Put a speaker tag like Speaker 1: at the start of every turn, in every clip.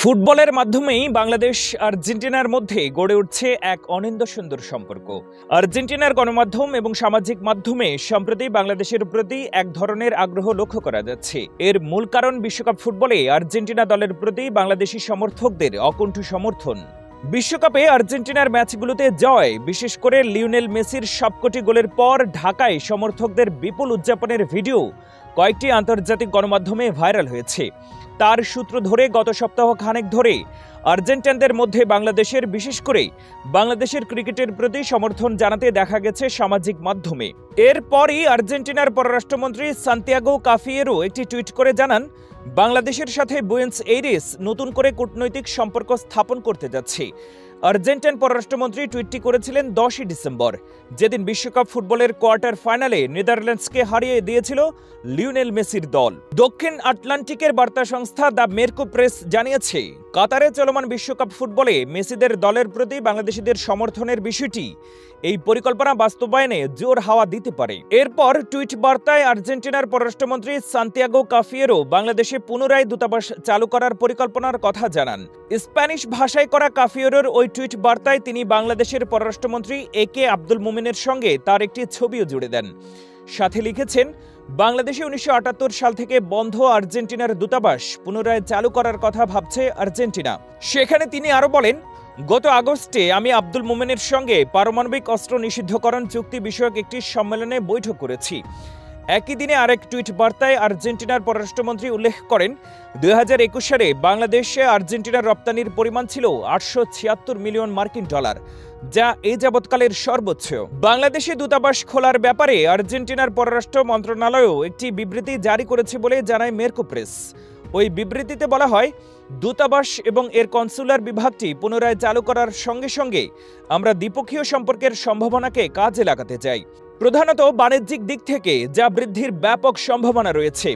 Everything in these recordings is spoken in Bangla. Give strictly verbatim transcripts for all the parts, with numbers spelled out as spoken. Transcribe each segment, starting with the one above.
Speaker 1: ফুটবলের মাধ্যমেই বাংলাদেশ আর্জেন্টিনার মধ্যে গড়ে উঠছে এক অনিন্দ সুন্দর সম্পর্ক। আর্জেন্টিনার গণমাধ্যম এবং সামাজিক মাধ্যমে সম্প্রতি বাংলাদেশের প্রতি এক ধরনের আগ্রহ লক্ষ্য করা যাচ্ছে। এর মূল কারণ বিশ্বকাপ ফুটবলে আর্জেন্টিনা দলের প্রতি বাংলাদেশি সমর্থকদের অকুণ্ঠ সমর্থন। বিশ্বকাপে আর্জেন্টিনার ম্যাচগুলোতে জয়, বিশেষ করে লিওনেল মেসির সবকটি গোলের পর ঢাকায় সমর্থকদের বিপুল উদযাপনের ভিডিও কয়েকটি আন্তর্জাতিক গণমাধ্যমে ভাইরাল হয়েছে। তার সূত্র ধরে গত সপ্তাহ খানেক ধরে আর্জেন্টাইনদের মধ্যে বাংলাদেশের, বিশেষ করে বাংলাদেশের ক্রিকেটের প্রতি সমর্থন জানাতে দেখা গেছে সামাজিক মাধ্যমে। এরপরই আর্জেন্টিনার পররাষ্ট্রমন্ত্রী সান্তিয়াগো কাফিয়েরো একটি টুইট করে জানান, বাংলাদেশের সাথে বুয়েন্স এইরেস নতুন করে কূটনৈতিক সম্পর্ক স্থাপন করতে যাচ্ছে। আর্জেন্টাইন পররাষ্ট্রমন্ত্রী টুইটটি করেছিলেন দশই ডিসেম্বর, যেদিন বিশ্বকাপ ফুটবলের কোয়ার্টার ফাইনালে নেদারল্যান্ডসকে হারিয়ে দিয়েছিল লিওনেল মেসির দল। দক্ষিণ আটলান্টিকের বার্তা সংস্থা দ্য মেরকো প্রেস জানিয়েছে, কাতারে চলমান বিশ্বকাপ ফুটবলে মেসিদের দলের প্রতি বাংলাদেশিদের সমর্থনের বিষয়টি এই পরিকল্পনা বাস্তবায়নে জোর হাওয়া দিতে পারে। এরপর টুইট বার্তায় আর্জেন্টিনার পররাষ্ট্রমন্ত্রী সান্তিয়াগো কাফিয়েরো বাংলাদেশে পুনরায় দূতাবাস চালু করার পরিকল্পনার কথা জানান। স্প্যানিশ ভাষায় করা কাফিয়েরোর ওই টুইট বার্তায় তিনি বাংলাদেশের পররাষ্ট্রমন্ত্রী এ কে আব্দুল মোমেনের সঙ্গে তার একটি ছবিও জুড়ে দেন। সাথে লিখেছেন, বাংলাদেশে উনিশশো আটাত্তর সাল থেকে বন্ধ আর্জেন্টিনার দূতাবাস পুনরায় চালু করার কথা ভাবছে আর্জেন্টিনা। সেখানে তিনি আরও বলেন, গত আগস্টে আমি আব্দুল মোমেনের সঙ্গে পারমাণবিক অস্ত্র নিষিদ্ধকরণ চুক্তি বিষয়ক একটি সম্মেলনে বৈঠক করেছি। একই দিনে আরেক টুইট বার্তায় আর্জেন্টিনার পররাষ্ট্রমন্ত্রী উল্লেখ করেন, দুই হাজার একুশ সালে বাংলাদেশে আর্জেন্টিনার রপ্তানির পরিমাণ ছিল আটশো ছিয়াত্তর মিলিয়ন মার্কিন ডলার, যা এই যাবৎকালের সর্বোচ্চ। বাংলাদেশে দূতাবাস খোলার ব্যাপারে আর্জেন্টিনার পররাষ্ট্র মন্ত্রণালয়ও একটি বিবৃতি জারি করেছে বলে জানায় মেরকো প্রেস। ওই বিবৃতিতে বলা হয়, দূতাবাস এবং এর কনসুলার বিভাগটি পুনরায় চালু করার সঙ্গে সঙ্গে আমরা দ্বিপক্ষীয় সম্পর্কের সম্ভাবনাকে কাজে লাগাতে চাই, প্রধানত বাণিজ্যিক দিক থেকে যা বৃদ্ধির ব্যাপক সম্ভাবনা রয়েছে।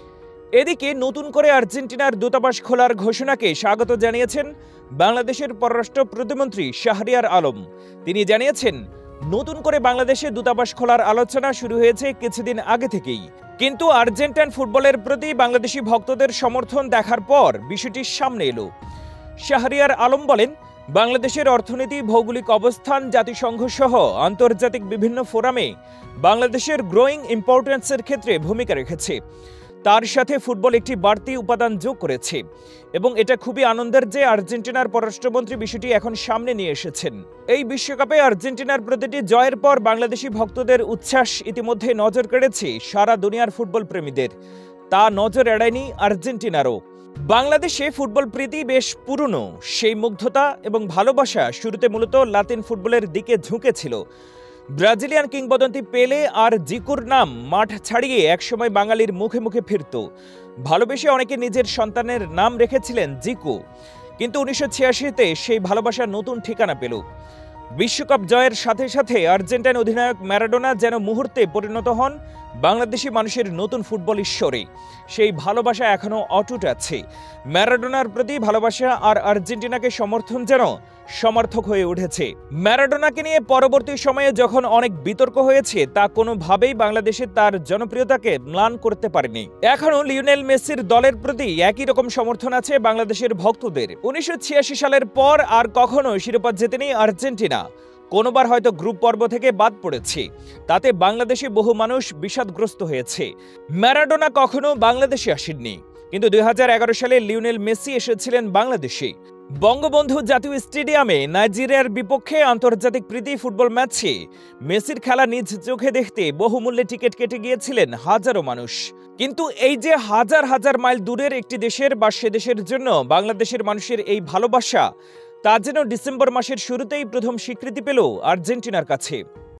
Speaker 1: এদিকে নতুন করে আর্জেন্টিনার দূতাবাস খোলার ঘোষণাকে স্বাগত জানিয়েছেন বাংলাদেশের পররাষ্ট্র প্রতিমন্ত্রী শাহরিয়ার আলম। তিনি জানিয়েছেন, নতুন করে বাংলাদেশে দূতাবাস খোলার আলোচনা শুরু হয়েছে কিছুদিন আগে থেকেই, কিন্তু আর্জেন্টাইন ফুটবলের প্রতি বাংলাদেশি ভক্তদের সমর্থন দেখার পর বিষয়টি সামনে এলো। শাহরিয়ার আলম বলেন, বাংলাদেশের অর্থনীতি, ভৌগোলিক অবস্থান, জাতিসংঘ সহ আন্তর্জাতিক বিভিন্ন ফোরামে বাংলাদেশের গ্রোয়িং ইম্পর্টেন্সের ক্ষেত্রে ভূমিকা রেখেছে। তার সাথে ফুটবল একটি বাড়তি উপাদান যোগ করেছে এবং এটা খুবই আনন্দের যে আর্জেন্টিনার পররাষ্ট্রমন্ত্রী বিষয়টি এখন সামনে নিয়ে এসেছেন। এই বিশ্বকাপে আর্জেন্টিনার প্রতিটি জয়ের পর বাংলাদেশি ভক্তদের উচ্ছ্বাস ইতিমধ্যে নজর কেড়েছে সারা দুনিয়ার ফুটবল প্রেমীদের। তা নজর এড়ায়নি আর্জেন্টিনারও। বাংলাদেশে ফুটবল প্রীতি বেশ পুরনো। সেই মুগ্ধতা এবং ভালোবাসা শুরুতে মূলত লাতিন ফুটবলের দিকে ঝুঁকেছিল। ব্রাজিলিয়ান কিংবদন্তি পেলে আর জিকুর নাম মাঠ ছাড়িয়ে একসময় বাঙালির মুখে মুখে ফিরত। ভালোবেসে অনেকে নিজের সন্তানের নাম রেখেছিলেন জিকু, কিন্তু উনিশশো ছিয়াশিতে সেই ভালোবাসা নতুন ঠিকানা পেল। বিশ্বকাপ জয়ের সাথে সাথে আর্জেন্টাইন অধিনায়ক ম্যারাডোনা যেন মুহূর্তে পরিণত হন বাংলাদেশি মানুষের নতুন ফুটবল ঈশ্বরে। সেই ভালোবাসা এখনও অটুট আছে। ম্যারাডোনার প্রতি ভালোবাসা আর আর্জেন্টিনাকে সমর্থন যেন সমর্থক হয়ে উঠেছে। ম্যারাডোনাকে নিয়ে পরবর্তী সময়ে যখন অনেক বিতর্ক হয়েছে, তা কোনোভাবেই বাংলাদেশে তার জনপ্রিয়তাকে ম্লান করতে পারেনি। এখনও লিওনেল মেসির দলের প্রতি একই রকম সমর্থন আছে বাংলাদেশের ভক্তদের। উনিশশো ছিয়াশি সালের পর আর কখনো শিরোপা জেতেনি আর্জেন্টিনা। কোনোবার হয়তো গ্রুপ পর্ব থেকে বাদ পড়েছে, তাতে বাংলাদেশে বহু মানুষ বিষাদগ্রস্ত হয়েছে। ম্যারাডোনা কখনো বাংলাদেশে আসেননি, কিন্তু দুই হাজার এগারো সালে লিওনেল মেসি এসেছিলেন বাংলাদেশে। বঙ্গবন্ধু জাতীয় স্টেডিয়ামে নাইজেরিয়ার বিপক্ষে আন্তর্জাতিক প্রীতি ফুটবল ম্যাচে মেসির খেলা নিজ চোখে দেখতে বহুমূল্যে টিকিট কেটে গিয়েছিলেন হাজারো মানুষ। কিন্তু এই যে হাজার হাজার মাইল দূরের একটি দেশের বা সে দেশের জন্য বাংলাদেশের মানুষের এই ভালোবাসা, তা যেন ডিসেম্বর মাসের শুরুতেই প্রথম স্বীকৃতি পেল আর্জেন্টিনার কাছে।